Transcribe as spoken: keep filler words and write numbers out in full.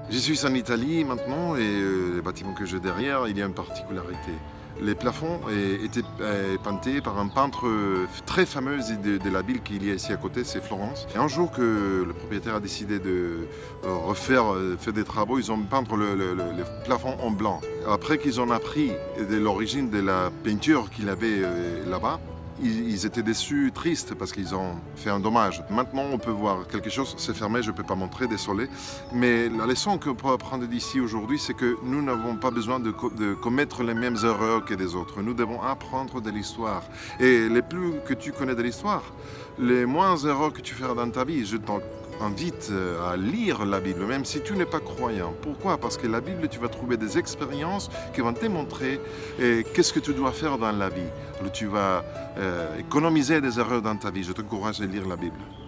J'y suis en Italie maintenant et euh, le bâtiment que j'ai derrière, il y a une particularité. Les plafonds eh, étaient eh, peintés par un peintre euh, très fameux de, de la ville qu'il y a ici à côté, c'est Florence. Et un jour que le propriétaire a décidé de euh, refaire euh, faire des travaux, ils ont peint le, le, le, le plafond en blanc. Après qu'ils ont appris de l'origine de la peinture qu'il avait euh, là-bas, ils étaient déçus, tristes, parce qu'ils ont fait un dommage. Maintenant, on peut voir quelque chose, c'est fermé, je ne peux pas montrer, désolé. Mais la leçon qu'on peut apprendre d'ici aujourd'hui, c'est que nous n'avons pas besoin de, co de commettre les mêmes erreurs que des autres. Nous devons apprendre de l'histoire. Et les plus que tu connais de l'histoire, les moins erreurs que tu feras dans ta vie, je t'invite à lire la Bible, même si tu n'es pas croyant. Pourquoi? Parce que la Bible, tu vas trouver des expériences qui vont te montrer qu'est-ce que tu dois faire dans la vie. Alors, tu vas euh, économiser des erreurs dans ta vie. Je t'encourage à lire la Bible.